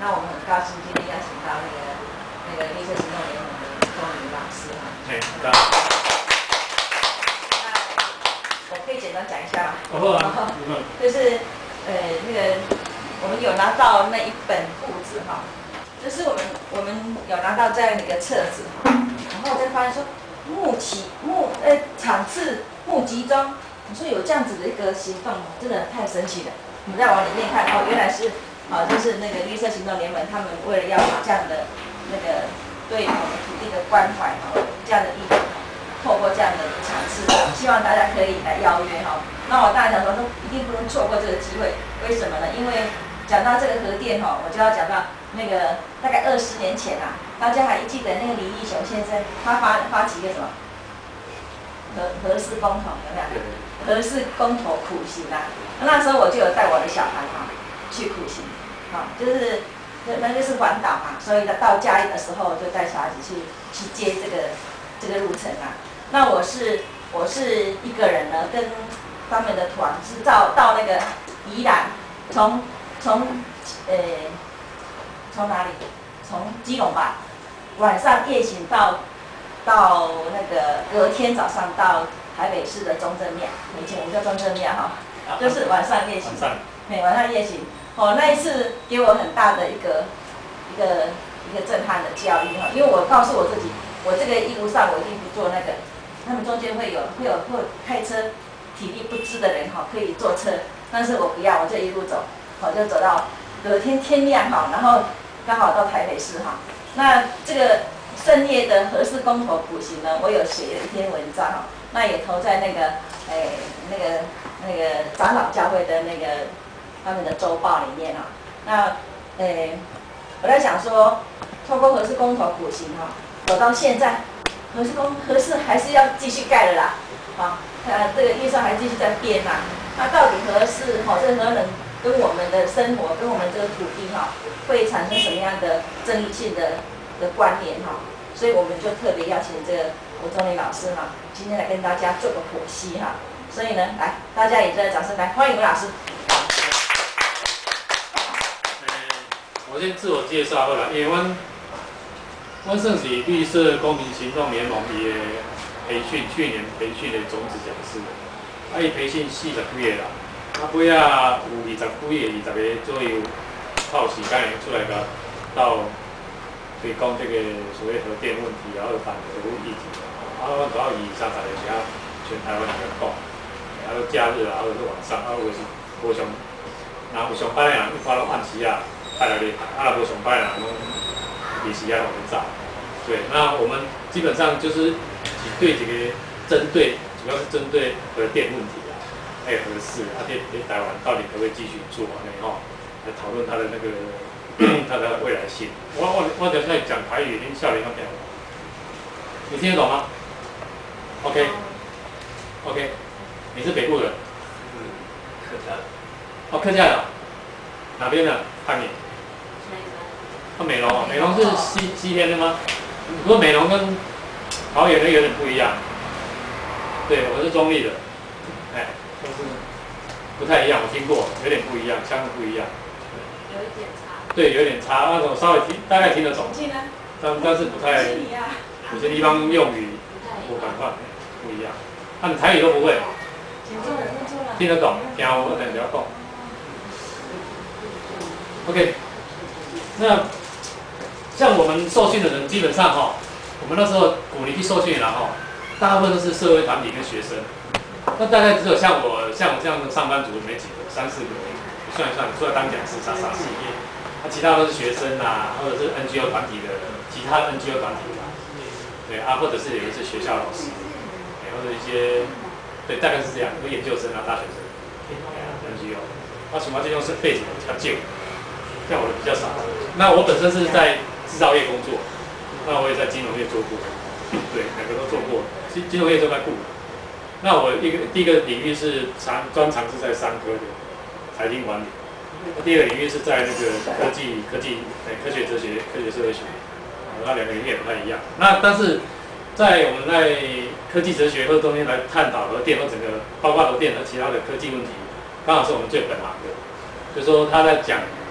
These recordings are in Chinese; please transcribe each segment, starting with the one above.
那我们很高兴今天邀请到那个绿色行动联盟的钟宇老师哈。 那我可以简单讲一下吗？ 就是那个我们有拿到那一本簿子哈，就是我们有拿到这样的一个册子哈，然后我再发现说场次募集中，你说有这样子的一个行动，真的太神奇了。我们再往里面看哦，原来是就是那个绿色行动联盟，他们为了要把这样的那个对我们土地的关怀这样的意义，透过这样的场次，希望大家可以来邀约哈。那我当然想说一定不能错过这个机会，为什么呢？因为讲到这个核电我就要讲到那个大概20年前啊，大家还记得那个李义雄先生，他发起一个什么核四公投有没有？核四公投苦行啊，那时候我就有带我的小孩去苦行，就是那就是环岛嘛，所以到嘉义的时候就带小孩子去接这个路程啊。那我是一个人呢，跟他们的团是到那个宜兰，从哪里？从基隆吧，晚上夜行到那个隔天早上到台北市的中正庙，以前我们叫中正庙就是晚上夜行，晚上夜行。那一次给我很大的一个震撼的教育因为我告诉我自己，我这个一路上我一定不做那个，他们中间会有开车体力不支的人可以坐车，但是我不要，我就一路走，就走到隔天天亮然后刚好到台北市那这个胜烈的核四公投苦行呢，我有写了一篇文章那也投在那个长老教会的那个他们的周报里面那我在想说，透过核四公投苦行走到现在，核四还是要继续盖的啦这个预算还继续在编那到底核四这个核能跟我们的生活跟我们这个土地会产生什么样的争议性的关联所以我们就特别邀请这个吴宗理老师今天来跟大家做个剖析所以呢，来大家也热烈掌声来欢迎吴老师。 我先自我介绍好了，因为我算是绿色公民行动联盟的培训，去年培训的种子讲师，伊培训40几个啦，尾啊有20几个左右，靠时间出来到可以讲这个所谓核电问题，然后反核议题，然后主要以30个是全台湾来讲，然后假日或者是晚上，或者是无上，然后有上班的人一般都按时派来咧，无上班的人拢离时往回走。对，那我们基本上就是对这个主要是针对核电问题还有核四对台湾到底可不可以继续做来讨论它的那个它的未来性。我等下讲台语，您笑脸要讲，你听得懂吗 ？OK， 你是北部人？客家。客家的，哪边的？汉语。美浓美浓是西边的吗？不过美浓跟桃园的有点不一样。对，我是中立的，但是不太一样，我听过，有点不一样，腔不一样。 有一点差。 对，有点差，那种稍微大概听得懂，但是不太，有些地方用语我感觉不一样。那你台语都不会？听得懂，听我等不要讲。OK， 那像我们受训的人，基本上我们那时候鼓励去受训的人大部分都是社会团体跟学生。那大概只有像我这样的上班族没几个，3、4个，算一算，出来当讲师傻傻事业。其他都是学生或者是 NGO 团体的，其他 NGO 团体对或者是有一些学校老师，或者一些对，大概是这样，有研究生大学生，NGO。我想这种是背景比较旧，像我的比较少。那我本身是在制造业工作，那我也在金融业做过，对，两个都做过，金融业都在顾。那我第一个领域是专长是在商科的财经管理，第二个领域是在那个科学哲学、科学社会学，那两个领域也不太一样。那但是在我们在科技哲学或中间来探讨核电或整个包括核电和其他的科技问题，刚好是我们最本行的。就是说他在讲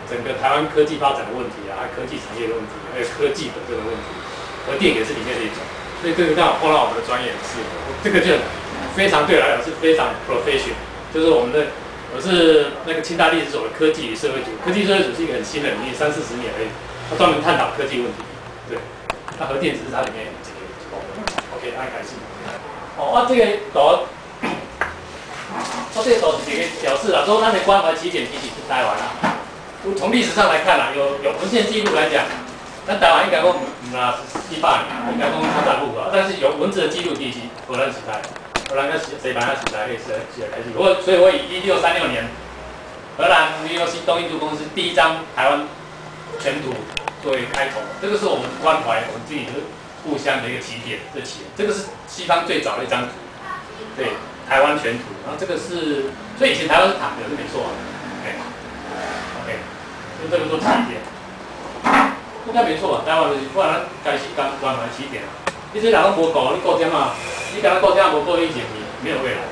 整个台湾科技发展的问题啊，还有科技产业的问题，还有科技本身的问题，核电也是里面的一种。所以这个刚好碰到我们的专业很适合，这个就非常对我来讲是非常 professional， 就是我是那个清大历史所的科技与社会组，科技社会组是一个很新的领域，30-40年而已，它专门探讨科技问题。对，那核电只是它里面几个功能。OK， 按开始。哦，这个图，这个图是一个表示啦，说咱的关怀起点其实是台湾啦。从历史上来看啦，有文献记录来讲，咱台湾应该讲400年，应该讲较早路啊，但是有文字的记录其实荷兰时代，荷兰跟西班牙时代类似的开始。所以我以1636年荷兰纽西东印度公司第一张台湾全图作为开头，这个是我们关怀我们自己的故乡的一个起点，这个是西方最早的一张图，对，台湾全图。然后这个是，所以以前台湾是躺着是没错啊。OK， 就这个做起点。应该没错吧？台湾就是不然开始刚关怀起点啊。你这人都无顾，你顾点啊？你敢顾点无顾以前，你没有未来。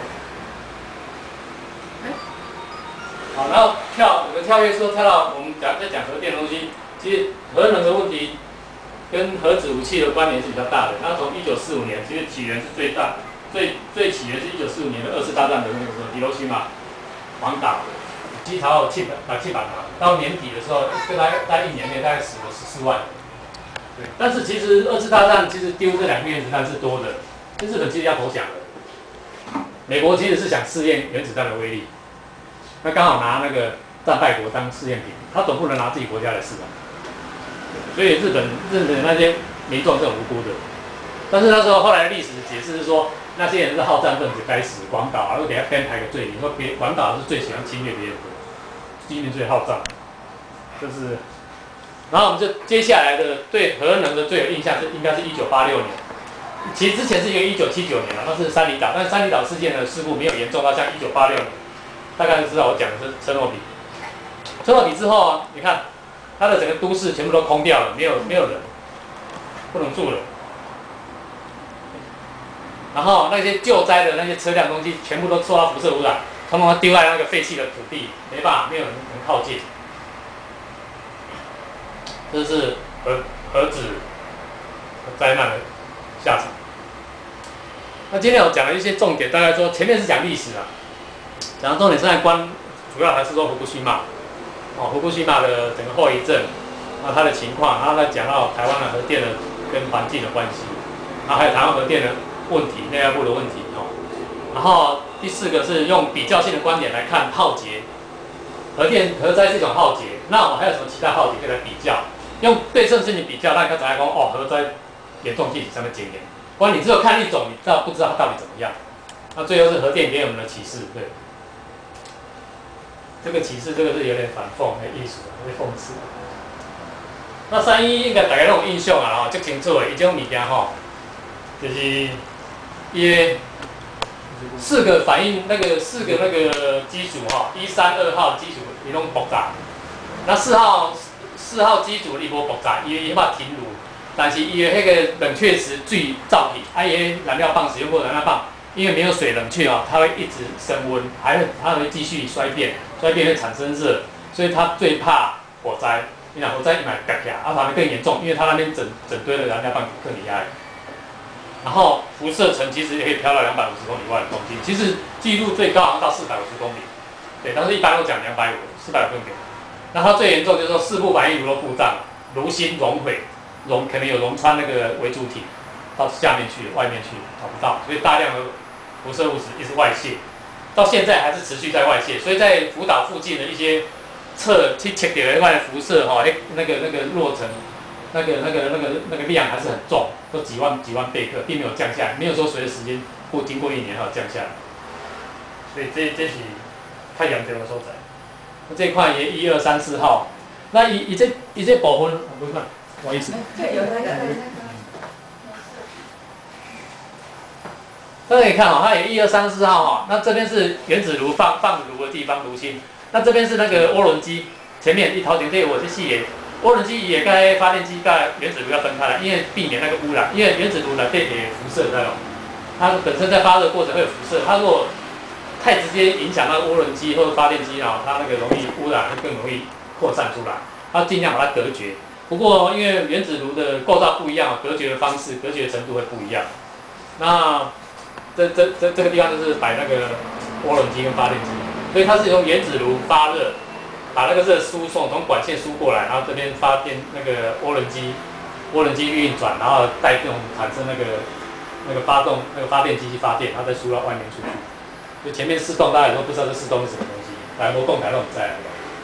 好，然后我们跳跃说跳到我们在讲核电的东西，其实核能的问题跟核子武器的关联是比较大的。那从1945年，其实起源是最大，最起源是1945年的2次大战的那个时候，迪罗西玛、广岛、基陶气板到年底的时候，大概1年内大概死了14万。对，但是其实2次大战其实丢这2个原子弹是多的，日本其实要投降了。美国其实是想试验原子弹的威力，那刚好拿那个战败国当试验品，他总不能拿自己国家来试吧？所以日本那些民众是很无辜的。但是那时候后来的历史解释是说，那些人是好战分子该死，广岛啊，又给他编排个罪名，说广岛是最喜欢侵略别人的，今年最好战，就是。然后我们就接下来的对核能的最有印象应该是1986年，其实之前是一个1979年了，那是三里岛，但是三里岛事件的事故没有严重到像1986年，大概就知道我讲的是车诺比。车诺比之后啊，你看它的整个都市全部都空掉了，没有人，不能住了。然后那些救灾的那些车辆东西全部都受到辐射污染，通通丢在那个废弃的土地，没办法，没有人能靠近。这是核子灾难的下场。那今天我讲了一些重点，大概说前面是讲历史啊，讲的重点是在主要还是说福库西玛，福库西玛的整个后遗症，它的情况，然后再讲到台湾的核电的跟环境的关系，然后还有台湾核电的问题、内外部的问题然后第4个是用比较性的观点来看浩劫，核灾是一种浩劫，那我们还有什么其他浩劫可以来比较？用对称性去比较，那刚才讲核灾严重性上面检验，不然你只有看一种，你不知道它到底怎么样。那最后是核电给我们的启示，对，这个启示这个是有点反讽的艺术，有点讽刺。那311应该大家都有印象啊，足清楚的，伊种物件就是伊4个反应4个机组1、3、2号机组伊拢爆炸，那4号机组伊无爆炸，伊把停炉，但是伊的迄个冷却池水造起，伊燃料棒使用过燃料棒，因为没有水冷却它会一直升温，它会继续衰变会产生热，所以它最怕火灾。你讲火灾一买嘎起来，反而更严重，因为它那边整堆的燃料棒更厉害。然后辐射层其实也可以飘到250公里外的空间，其实记录最高好像到450公里，对，但是一般都讲250、400公里。那它最严重就是说4部反应炉都故障，炉芯熔毁，可能有熔穿那个微主体到下面去、外面去找不到，所以大量的辐射物质一直外泄，到现在还是持续在外泄。所以在福岛附近的一些去测到的外辐射那个落层，那个量还是很重，都几万贝克，并没有降下来，没有说随着时间经过1年还有降下来。所以这是太严重的所在。这一块也1、2、3、4号，那这部分不是嘛？不好意思。 对，有那个。 大家可以看它有1、2、3、4号那这边是原子炉放炉的地方，炉芯。那这边是那个涡轮机，前面一头前这我是细节，涡轮机也该发电机跟原子炉要分开来，因为避免那个污染，因为原子炉呢对辐射那种，它本身在发热过程会有辐射，它如果太直接影响到涡轮机或者发电机它那个容易污染，会更容易扩散出来，它尽量把它隔绝。不过因为原子炉的构造不一样，隔绝的方式、隔绝的程度会不一样。那这个地方就是摆那个涡轮机跟发电机，所以它是用原子炉发热，把那个热输送从管线输过来，然后这边发电那个涡轮机运转，然后带动产生那个发电机去发电，它再输到外面出去。就前面4栋大家都不知道这4栋是什么东西，来我供台都不在。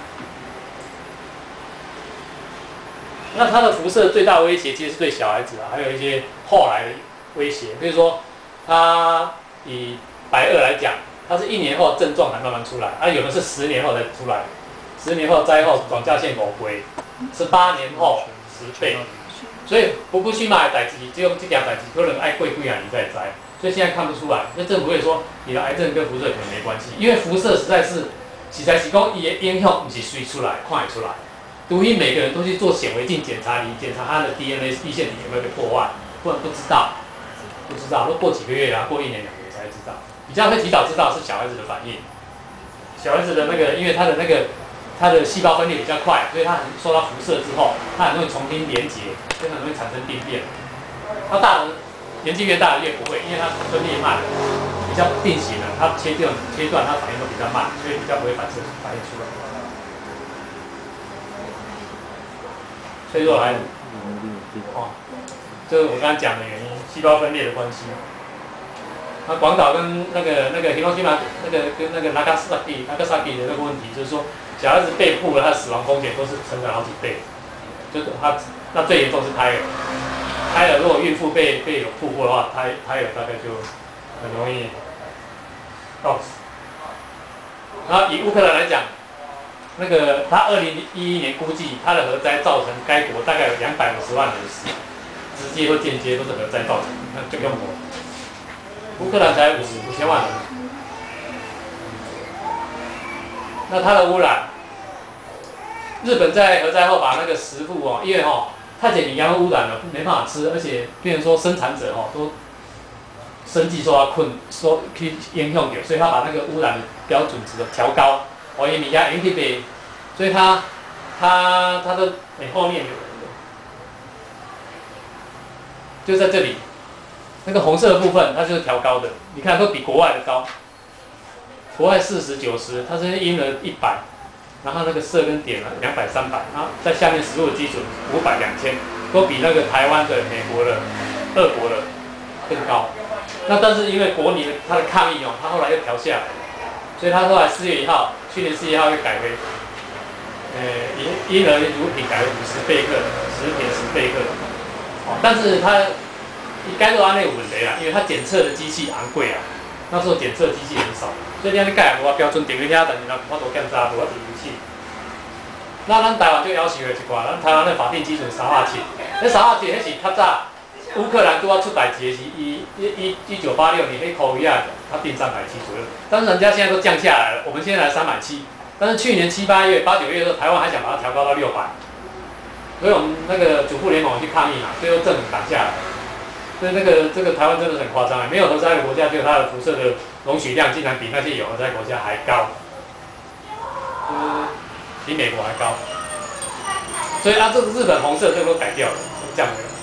那它的辐射最大的威胁其实是对小孩子啊，还有一些后来的威胁，比如说它以白垩来讲，它是1年后症状才慢慢出来，有的是10年后才出来，10年后灾后转嫁线5倍，18年后10倍，所以福区嘛的代志，只有这件代志可能爱过几年再灾，所以现在看不出来。那政府会说你的癌症跟辐射可能没关系，因为辐射实在是讲伊的影响不是随出来看得出来。除非每个人都去做显微镜检查，你检查他的 DNA 易线体有没有被破坏，不然不知道，都过几个月啊，过1年2年才知道。比较会提早知道是小孩子的反应，小孩子的因为他的细胞分裂比较快，所以他受到辐射之后，他很容易重新连结，所以很容易产生病变。他大人年纪越大的越不会，因为他分裂慢，比较定型了，他切断他反应都比较慢，所以比较不会反应出来。脆弱孩子，这是我刚刚讲的原因，细胞分裂的关系。那广岛跟那个広島跟那个nagasaki的那个问题，就是说小孩子被曝了，他的死亡风险都是成长好几倍。就是那最严重是胎儿如果孕妇被有曝过的话，胎儿大概就很容易告死。然后以乌克兰来讲。他2011年估计，他的核灾造成该国大概有250万人死，直接或间接都是核灾造成的。那就用乌克兰才5000万人，那它的污染，日本在核灾后把那个食物因为太碱营养污染了，没办法吃，而且变成说生产者都生计受到去影响到，所以他把那个污染的标准值调高。因为米亚引起被，所以他的后面有就在这里，那个红色的部分它就是调高的，你看都比国外的高，国外40、90，它是阴了100，然后那个色跟点200、300，然后在下面食物的基准500、2000，都比那个台湾的、美国的、俄国的更高。那但是因为国民他的抗议他后来又调下来，所以他后来4月1号。去年4月1号又改为，婴儿乳品改为50贝克，食品10贝克，但是它该都按那个稳的啦，因为它检测的机器昂贵啊，那时候检测机器很少，所以你安尼改无标准定一下，但是我都检查无法仪器。那咱台湾就要求的一寡，咱台湾的法定基准370，那370迄是较早乌克兰拄要出代志的是1986年迄COVID它定370左右，但是人家现在都降下来了，我们现在来370，但是去年7、8月、8、9月的时候，台湾还想把它调高到600，所以我们那个主妇联盟去抗议嘛，最后政府挡下来，所以这个台湾真的是很夸张，没有核灾的国家，就它的辐射的容许量竟然比那些有核灾国家还高，比美国还高，所以这个日本红色这个都改掉了，都降回来。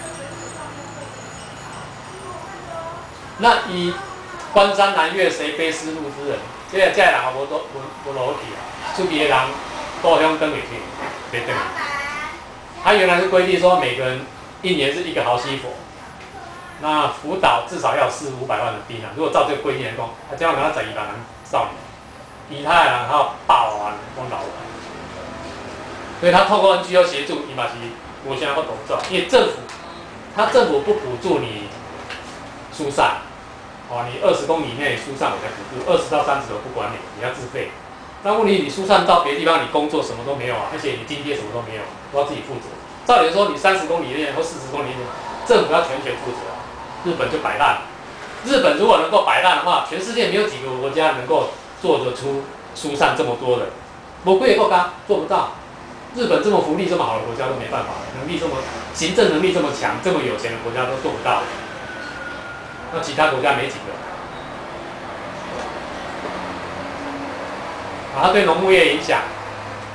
那以关山南岳谁非丝路之人？这个人也无裸体啊，出去的人都向登回去，别登。他原来是规定说每个人1年是1个毫西弗，那福岛至少要400、500万的兵啊。如果照这个规定来讲，他将要拿12万人少年，其他的人还有8万人讲老人，所以他透过 NGO 协助，伊嘛是无啥法度做，因为政府不补助你疏散。你20公里以内疏散我才补助，20到30我不管你，你要自费。那问题你疏散到别的地方，你工作什么都没有啊，而且你津贴什么都没有，都要自己负责。照理说你30公里以内或40公里以内，政府要全权负责。日本就摆烂，日本如果能够摆烂的话，全世界没有几个国家能够做得出疏散这么多人，某几个国家做不到。日本这么福利这么好的国家都没办法，行政能力这么强、这么有钱的国家都做不到。那其他国家没几个。它对农牧业影响，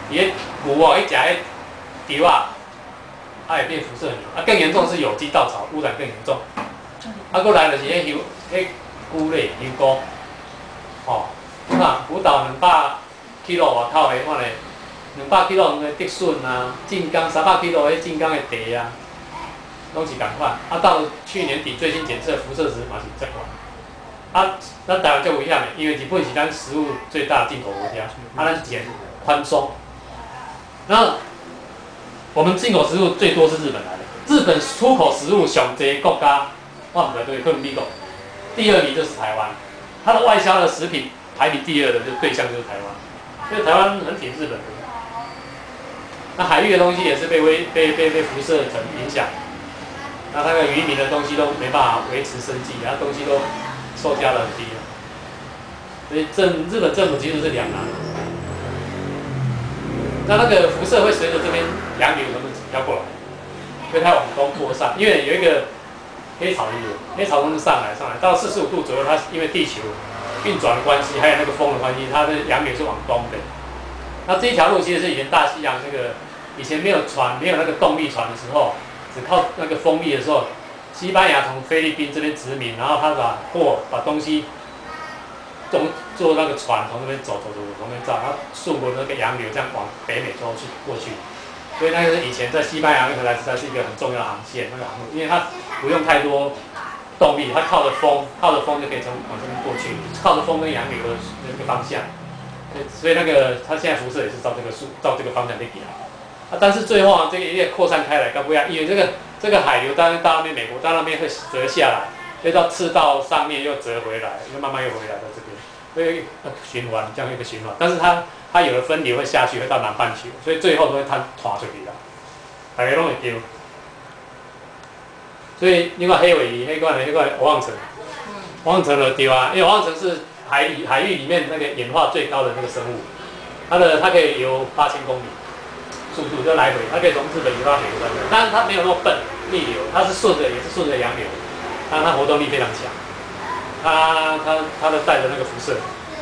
伊迄牛哦，伊食迄稻啊，它会变辐射牛。更严重是有机稻草污染更严重。过来就是迄菇类香菇，哦，你看福岛200 kg 外口的，看咧，200 kg 的竹笋啊，晋江300 kg 的晋江的茶啊，拢是同款。到去年底最新检测辐射值嘛是这款。咱台湾最危险的，因为日本是咱食物最大的进口国家，咱钱宽松。然后我们进口食物最多是日本来的，日本出口食物上多国家，我唔知对，可能美国，第2名就是台湾，它的外销的食品排名第2的就对象就是台湾，因为台湾很挺日本的。那海域的东西也是被辐射层影响，那那个渔民的东西都没办法维持生计，然后东西都售价都很低了，所以日本政府其实是两难。那个辐射会随着这边洋流他们飘过来，因为它往东扩散，因为有一个黑潮流，黑潮风上来，到45度左右，它因为地球运转的关系，还有那个风的关系，它的洋流是往东的。那这一条路其实是以前大西洋那个以前没有船，没有那个动力船的时候，只靠那个风力的时候，西班牙从菲律宾这边殖民，然后他把东西坐那个船从那边走，从那边走，然后顺过那个洋流这样往北美洲过去。所以那个是以前在西班牙那个来实在是一个很重要的航线，那个航路，因为它不用太多动力，它靠着风就可以往这边过去，靠着风跟洋流的那个方向。所以那个它现在辐射也是照这个方向在给它。但是最后啊，这个一列扩散开来，干不要，因为这个海流到那边美国，到那边会折下来，所以到赤道上面又折回来，又慢慢又回来到这边，会循环这样一个循环。但是它有的分流会下去，会到南半球，所以最后都会摊出去啦，大家拢会丢。所以你看黑尾鱼、黑冠的蚵望层，蚵望层就丢啊，因为蚵望层是海域里面那个演化最高的那个生物，它可以游8000公里。速度就来回，它可以从日本游到美国那边，但是它没有那么笨逆流，它是也是顺着洋流，但它活动力非常强，它的带着那个辐射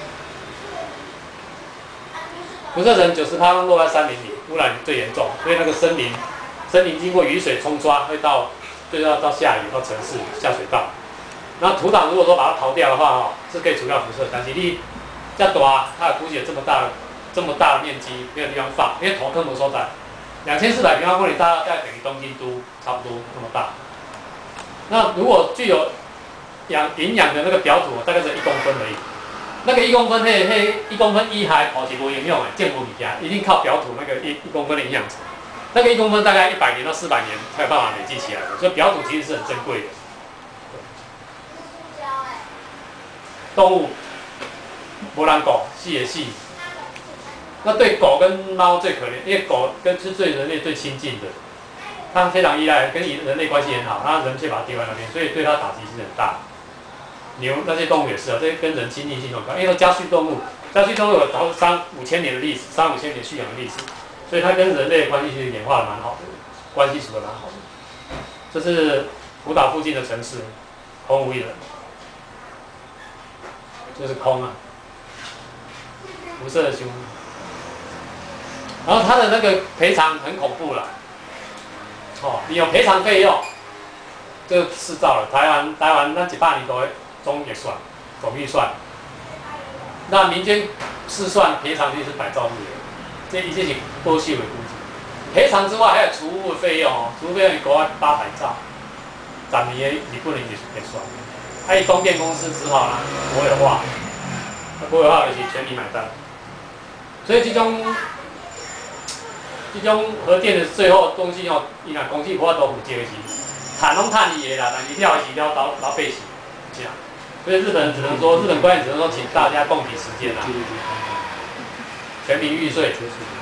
层90%落在山林里，污染最严重，所以那个森林经过雨水冲刷，会到下雨到城市下水道，然后土壤如果说把它刨掉的话，是可以除掉辐射，但是你这大，它估计有这么大的面积没有地方放，因为土坑无所在，2400平方公里大概等于东京都差不多那么大。那如果具有营养的那个表土，大概只有1公分而已。那个1公分，迄1公分以下土是无营养的，建无物件，一定靠表土那个1公分的营养层。那个1公分大概100年到400年才有办法累积起来的，所以表土其实是很珍贵的。动物无人顾，死也死。那对狗跟猫最可怜，因为狗是对人类最亲近的，它非常依赖，跟人类关系很好，它人却把它丢在那边，所以对它打击是很大。牛那些动物也是啊，这跟人亲近性有关，因为家畜动物有3-5千年的历史，3-5千年驯养的历史，所以它跟人类的关系其实演化的蛮好的，关系处的蛮好的。这是福岛附近的城市，空无一人，就是空啊，辐射凶。然后他的那个赔偿很恐怖了，你有赔偿费用，就制造了。台湾那100年都总预算，那民间试算赔偿率是100兆日元，这一切是多细微估计。赔偿之外还有储物费用储物费用是国外800兆，10年的日本人就是结算。还有东电公司只好啦国有化，国有化就是全民买单，所以这种核电的最后东西伊若公司无法度负责的是，碳拢碳伊的啦，但是了的是了老百姓，这样。所以日本官员只能说，请大家共体时间啦，全民预税。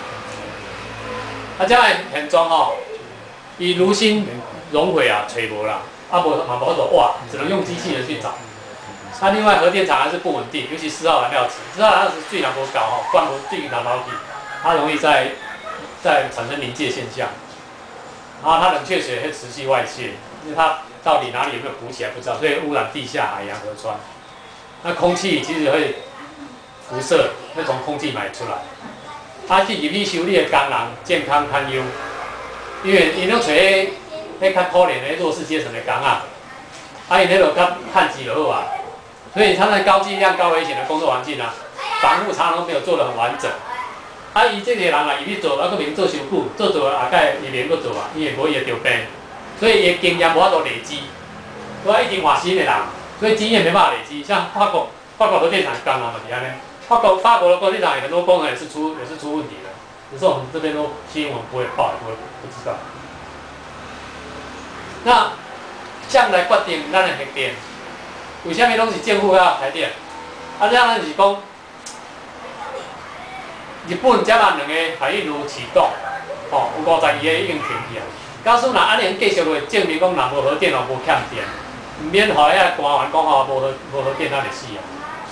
这样很重伊炉心熔毁啊，找无啦，无法度挖，只能用机器人去找。另外核电厂还是不稳定，尤其4号燃料池，4号燃料池水若无够灌无水流落去，它容易在产生临界现象，然后它冷却水会持续外泄，因为它到底哪里有没有补起来不知道，所以污染地下、海洋、河川。那空气其实会辐射，会从空气排出来， 啊去入去修理的工人健康堪忧，因为因拢找迄较可怜的弱势阶层的工啊，啊因迄落较趁钱就好啊，所以他们高剂量、高危险的工作环境啊，防护常常都没有做得很完整。啊，伊这个人啊，伊去做，啊，佫免做伤久，做啊，该伊免佫做啊，伊会无伊会着病，所以伊的经验无法度累积，都要一直换新的人，所以经验没办法累积。像法国核电厂刚嘛就是安尼，法国的核电厂有很多工程也是出问题的，只是我们这边都新闻不会报，也不知道。那将来决定咱的核电，为什么拢是政府要台电？啊，这样咱就是讲。日本才把2个海运炉启动，有52个已经停去啊。假使若安尼继续会证明讲，若无核电哦无欠电，唔免互遐官员讲吼无核电咱就死啊。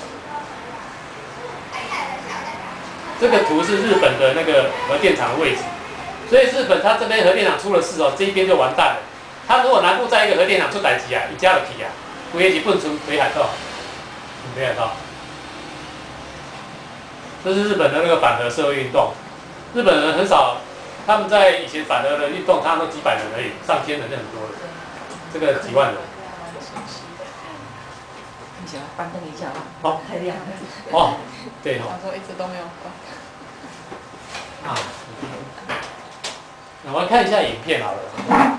这个图是日本的那个核电厂的位置，所以日本它这边核电厂出了事哦，这一边就完蛋了。它如果南部再一个核电厂出代志啊，伊家就去啊，规个日本村北海道，北海道。这是日本的那个反核社会运动，日本人很少，他们在以前反核的运动，他们都几百人而已，上千人就很多了，这个几万人。 你想要翻灯一下吗？ 好， 太亮了。 哦，对哦。 想说一直都没有关。 啊，那我们看一下影片好了。